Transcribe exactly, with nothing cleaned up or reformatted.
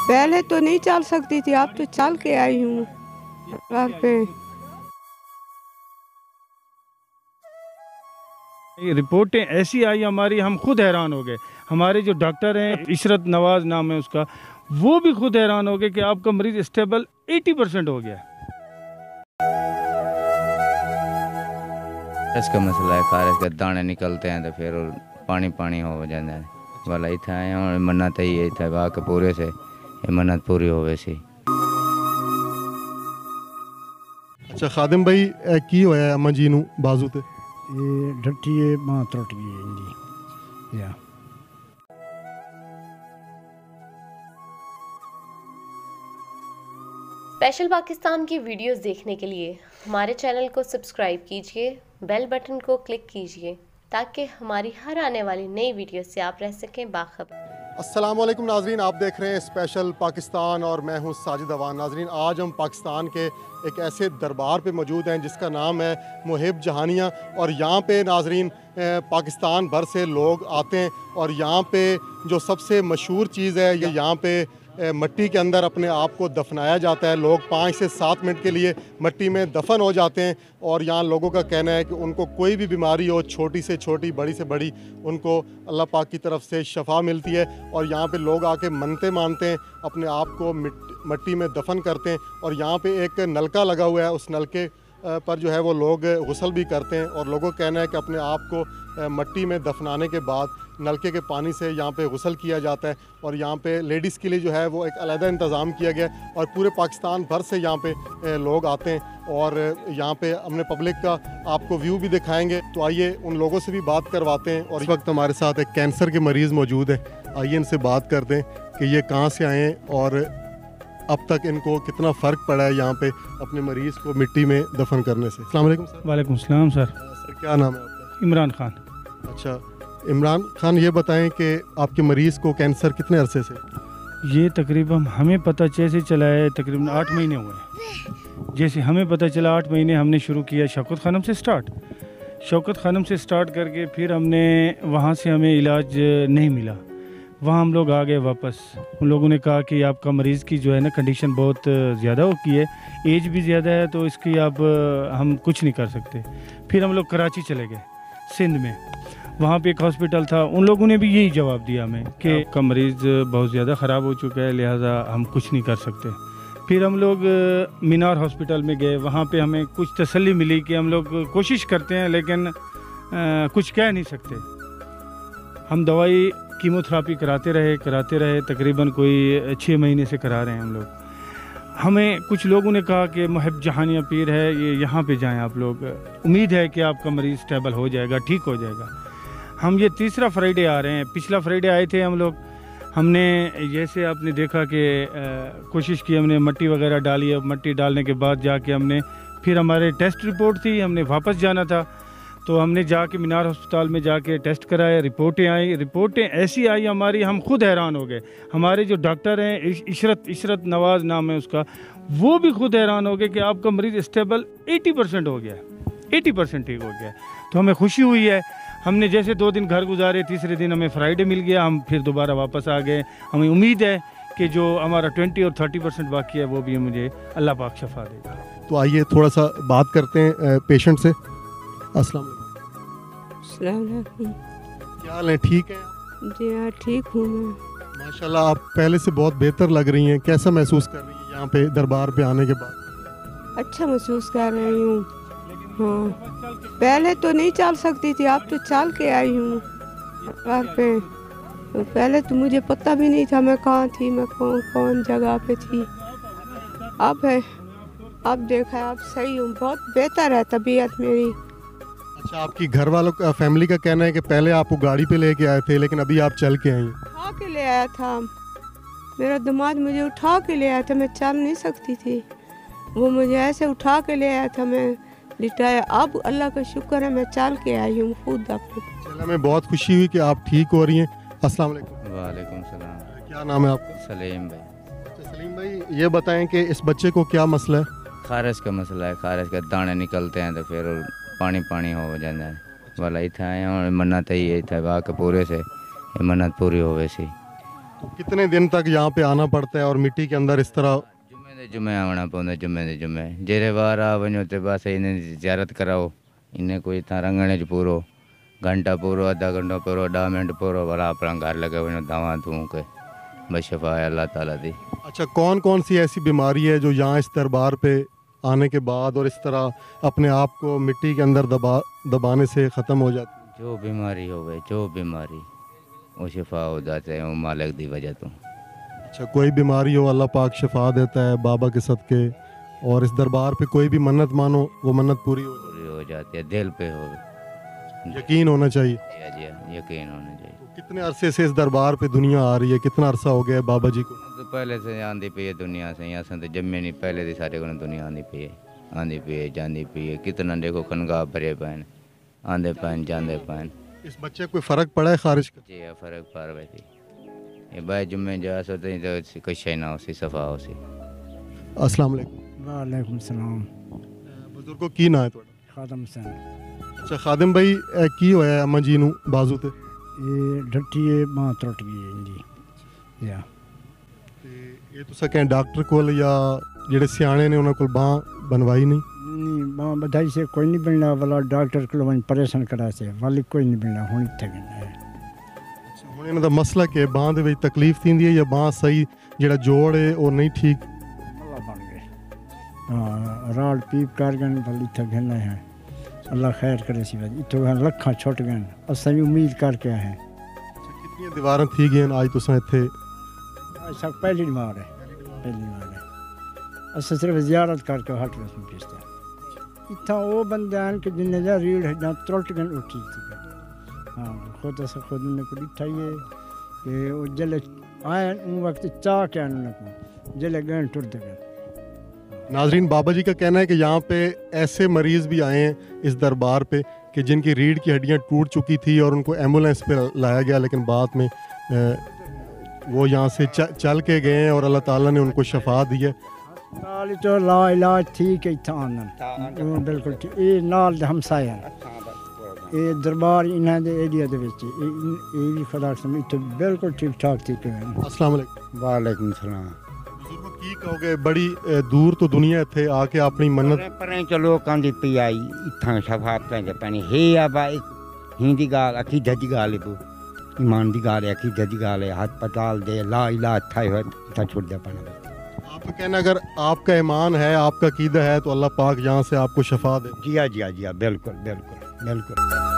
पहले तो नहीं चल सकती थी, अब तो चल के आई हूँ घर पे। ये रिपोर्टें ऐसी आई हमारी, हम खुद हैरान हो गए। हमारे जो डॉक्टर हैं, इशरत नवाज नाम है उसका, वो भी खुद हैरान हो गए कि आपका मरीज स्टेबल अस्सी परसेंट हो गया। इसका मसला है, खारिश के दाने निकलते हैं तो फिर पानी पानी हो जाता है। वाला इतना आए और मन्नत ही है था वाह के पूरे से ये मन्नत पूरी हो वैसी। अच्छा खादिम भाई की होया अम्मा जी नू बाजू ते? ये डट्टी है, बांह टुट गई है इनकी। या स्पेशल पाकिस्तान की वीडियोस देखने के लिए हमारे चैनल को सब्सक्राइब कीजिए, बेल बटन को क्लिक कीजिए ताकि हमारी हर आने वाली नई वीडियो से आप रह सकें बाखबर। अस्सलाम वालेकुम नाजरीन, आप देख रहे हैं स्पेशल पाकिस्तान और मैं हूं साजिद अवान। नाजरीन, आज हम पाकिस्तान के एक ऐसे दरबार पे मौजूद हैं जिसका नाम है मुहिब जहानिया। और यहाँ पे नाजरीन पाकिस्तान भर से लोग आते हैं और यहाँ पे जो सबसे मशहूर चीज़ है ये यहाँ पे मिट्टी के अंदर अपने आप को दफनाया जाता है। लोग पाँच से सात मिनट के लिए मिट्टी में दफन हो जाते हैं और यहाँ लोगों का कहना है कि उनको कोई भी बीमारी हो, छोटी से छोटी बड़ी से बड़ी, उनको अल्लाह पाक की तरफ से शफा मिलती है। और यहाँ पे लोग आके मन्नतें मानते हैं, अपने आप को मिट्टी में दफन करते हैं। और यहाँ पे एक नलका लगा हुआ है, उस नलके पर जो है वो लोग गुस्ल भी करते हैं। और लोगों का कहना है कि अपने आप को मिट्टी में दफनाने के बाद नलके के पानी से यहाँ पे गुस्ल किया जाता है। और यहाँ पे लेडीज़ के लिए जो है वो एक अलहदा इंतज़ाम किया गया और पूरे पाकिस्तान भर से यहाँ पे लोग आते हैं। और यहाँ पे हमने पब्लिक का आपको व्यू भी दिखाएंगे, तो आइए उन लोगों से भी बात करवाते हैं। और इस वक्त हमारे साथ एक कैंसर के मरीज़ मौजूद है, आइए इनसे बात करते हैं कि ये कहाँ से आए हैं और अब तक इनको कितना फ़र्क पड़ा है यहाँ पे अपने मरीज़ को मिट्टी में दफन करने से। अस्सलाम वालेकुम सर। वालेकुम सलाम सर। सर क्या नाम है आपका? इमरान खान। अच्छा इमरान खान, ये बताएं कि आपके मरीज़ को कैंसर कितने अरसे से? ये तकरीबन हमें पता जैसे चला है तकरीबन आठ महीने हुए हैं। जैसे हमें पता चला आठ महीने हमने शुरू किया शौकत खानम से स्टार्ट शौकत खानम से स्टार्ट करके फिर हमने वहाँ से हमें इलाज नहीं मिला, वहाँ हम लोग आ गए वापस। उन लोगों ने कहा कि आपका मरीज़ की जो है ना कंडीशन बहुत ज़्यादा हो गई है, एज भी ज़्यादा है, तो इसकी आप हम कुछ नहीं कर सकते। फिर हम लोग कराची चले गए, सिंध में, वहाँ पे एक हॉस्पिटल था। उन लोगों ने भी यही जवाब दिया हमें कि आपका मरीज़ बहुत ज़्यादा ख़राब हो चुका है, लिहाजा हम कुछ नहीं कर सकते। फिर हम लोग मीनार हॉस्पिटल में गए, वहाँ पे हमें कुछ तसल्ली मिली कि हम लोग कोशिश करते हैं लेकिन आ, कुछ कह नहीं सकते। हम दवाई कीमोथेरापी कराते रहे कराते रहे तकरीबन कोई छः महीने से करा रहे हैं हम लोग। हमें कुछ लोगों ने कहा कि मुहिब जहानिया पीर है, ये यहाँ पे जाएं आप लोग, उम्मीद है कि आपका मरीज़ स्टेबल हो जाएगा, ठीक हो जाएगा। हम ये तीसरा फ्राइडे आ रहे हैं, पिछला फ्राइडे आए थे हम लोग। हमने जैसे आपने देखा कि कोशिश की, हमने मिट्टी वगैरह डाली। अब मिट्टी डालने के बाद जाके हमने फिर हमारे टेस्ट रिपोर्ट थी, हमने वापस जाना था, तो हमने जाके मीनार अस्पताल में जाके टेस्ट कराए, रिपोर्टें आई। रिपोर्टें ऐसी आई हमारी, हम खुद हैरान हो गए। हमारे जो डॉक्टर हैं, इशरत इशरत नवाज नाम है उसका, वो भी खुद हैरान हो गए कि आपका मरीज़ स्टेबल अस्सी परसेंट हो गया, अस्सी परसेंट ठीक हो गया। तो हमें खुशी हुई है। हमने जैसे दो दिन घर गुजारे, तीसरे दिन हमें फ्राइडे मिल गया, हम फिर दोबारा वापस आ गए। हमें उम्मीद है कि जो हमारा ट्वेंटी और थर्टी परसेंट बाकी है वो भी मुझे अल्लाह पाक शफा देगा। तो आइए थोड़ा सा बात करते हैं पेशेंट से। अस्सलाम वालेकुम। क्या हाल है, ठीक है? जी हाँ ठीक हूँ मैं। माशाल्लाह आप पहले से बहुत बेहतर लग रही हैं। कैसा महसूस कर रही हैं यहाँ पे दरबार पे आने के बाद? अच्छा महसूस कर रही हूँ। हाँ पहले तो नहीं चल सकती थी, अब तो चल के आई हूँ घर पे। तो पहले तो मुझे पता भी नहीं था मैं कहाँ थी, मैं कौन कौन जगह पे थी। अब है, अब देखा है, अब सही हूँ, बहुत बेहतर है तबीयत मेरी। अच्छा आपकी घर वालों का, फैमिली का कहना है कि पहले आपको गाड़ी पे लेके आए थे लेकिन अभी आप चल के आई? उठा के ले आया था मेरा दामाद, मुझे उठा के ले आया था, मैं चल नहीं सकती थी, वो मुझे ऐसे उठा के ले आया था, मैं लिटाया। अब अल्लाह का शुक्र है मैं चल के आई हूँ खुद अपने। चला, मैं बहुत खुशी हुई कि आप ठीक हो रही हैं। अस्सलाम वालेकुम। वालेकुम सलाम। क्या नाम है आपका? सलीम भाई। अच्छा सलीम भाई, ये बताएं कि इस बच्चे को क्या मसला है? खारिश का मसला है, खारिश के दाने निकलते हैं तो फिर पानी पानी हो जाता है। वाला इतना आए और मन्नत ही है था वाह के पूरे से ये मन्नत पूरी हो वैसी। तो कितने दिन तक यहाँ पे आना पड़ता है और मिट्टी के अंदर इस तरह? जुम्मे दे जुम्मे आना पौंदा, जुम्मे दे जुम्मे जेरे बार आ वञो ते बस इन्हें ज़ियारत कराओ, इन्हें कोई इतना रंगने च पूरो घंटा पूरो अद्धा घंटा पूरो ॾह मिनट पूरो भला अपना घर लगे वञो दवा दूँ के बस शफा है अल्लाह ताला दी। अच्छा, कौन कौन सी ऐसी बीमारी है जो यहाँ इस दरबार पे आने के बाद और इस तरह अपने आप को मिट्टी के अंदर दबा दबाने से ख़त्म हो जाती है? जो बीमारी हो गई, जो बीमारी वो शफा हो जाते हैं वो मालिक दी वजह तो। अच्छा, कोई बीमारी हो अल्लाह पाक शिफा देता है बाबा के सदके, और इस दरबार पे कोई भी मन्नत मानो वो मन्नत पूरी हो पूरी हो जाती है, दिल पे हो, यकीन होना चाहिए। जी जी यकीन होना चाहिए। तो कितने अरसे से इस दरबार पे दुनिया आ रही है, कितना अरसा हो गया है बाबा जी को? तो पहले से आंदी पई है दुनिया से, यहाँ से तो जम्मे नहीं, पहले से सारे को दुनिया आंदी पई है, आंदी पई है जांदी पई है, कितना देखो खनगा भरे पैन आंदे पैन जांदे पैन। इस बच्चे को कोई फ़र्क पड़ा है खारिज का? जी फ़र्क पड़ रही थी, ये भाई जुम्मे जा सोते तो कुछ है ना उसी सफ़ा उसी। अस्सलाम वालेकुम। वालेकुम सलाम। बुजुर्गो की ना है थोड़ा? खादम सन अच्छा खादिम भाई, ए की होया अम्मा जी नू बाजू ते? ये डट्टी है बांह त्रुट गई है जी। या ते ये तुसा कहें डॉक्टर कोल या जेड़े सियाणे ने उन्हां कोल बांह बनवाई नहीं? नहीं बांह बधाई से कोई नहीं बनना वाला, डॉक्टर को वन परेशान करा से वाली कोई नहीं बनना हुण इत्थे गना है। अच्छा, हुण इन्हां दा मसला कि बांह दे विच तकलीफ थींदी है या बांह सही जेड़ा जोड़ है वो नहीं ठीक? अल्लाह बन गए हाँ, राड पीप कर गए वाली इत्थे गना है, अल्लाह खैर करे सी भाई इतो लखा छुट गए, असां भी उम्मीद करके आए हैं। अच्छा, कितनी दीवारां थी गई आज तुसा इत्थे? अच्छा पहली मार है, पहली मार है, असां सिर्फ ज़ियारत करके हट रहे पिछता इतना वो बंदे हैं कि जिन्हें जा रीढ़ है जहाँ त्रुट गए वो ठीक थी। हाँ खुद अस खुद ने को दिखा ये कि वो जले आए उन वक्त चाह के आने को जले गए टुट गए। नाजरीन, बाबा जी का कहना है कि यहाँ पे ऐसे मरीज़ भी आए हैं इस दरबार पे कि जिनकी रीढ़ की हड्डियाँ टूट चुकी थी और उनको एम्बुलेंस पे लाया गया, लेकिन बाद में ए, वो यहाँ से च, चल के गए हैं और अल्लाह ताला ने उनको शफा दी है। नाल तो ला इलाज ठीक है इतना आनंद बिल्कुल ठीक, ये नाल हमसाए हैं, ये दरबार इन्हों के एरिया के भी खुदा समझ तो बिल्कुल ठीक ठाक थी पे। अस्सलाम वालेकुम। वालेकुम सलाम। बुजुर्गो की कहोगे, बड़ी ए, दूर तो दुनिया थे आके अपनी मन्नत परें चलो कांदी पी आई इत्थां शफात लेंदे पैनी हे आ भाई हिंदी गाल अकीदत दी गाल है, ईमान दी गाल है, अकीदत दी गाल है, हाथ पताल दे ला इलाज था है इत्थां छोड़ दे पैना। आपका कहना अगर आपका ईमान है, आपका अकीदा है तो अल्लाह पाक यहाँ से आपको शफा दे। जी हाँ जी हाँ जी हाँ बिल्कुल बिल्कुल बिल्कुल।